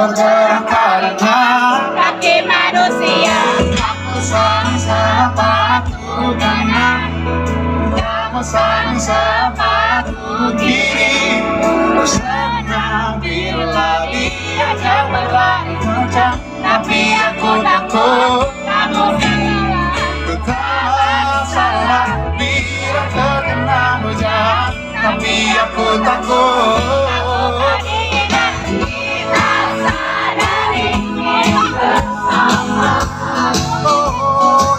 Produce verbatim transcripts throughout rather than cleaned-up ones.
bergerak karena kaki manusia. aku sayang sepatu kanan, kamu sayang sepatu kiri. Senang bila diajak berlari kencang, tapi aku takut Kamu salah. ku tak salah bila terkena hujan, tapi aku takut. Ingat kita sadari bersama. Oh,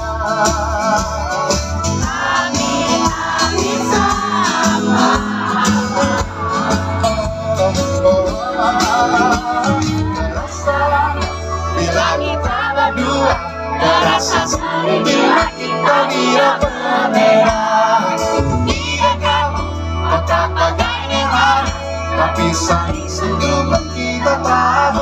Kami kami sama. bila kita berdua terasa seperti bila kita tidak berbeda. Dia kamu kotak bagai merah, tapi saling senyum kita tahu.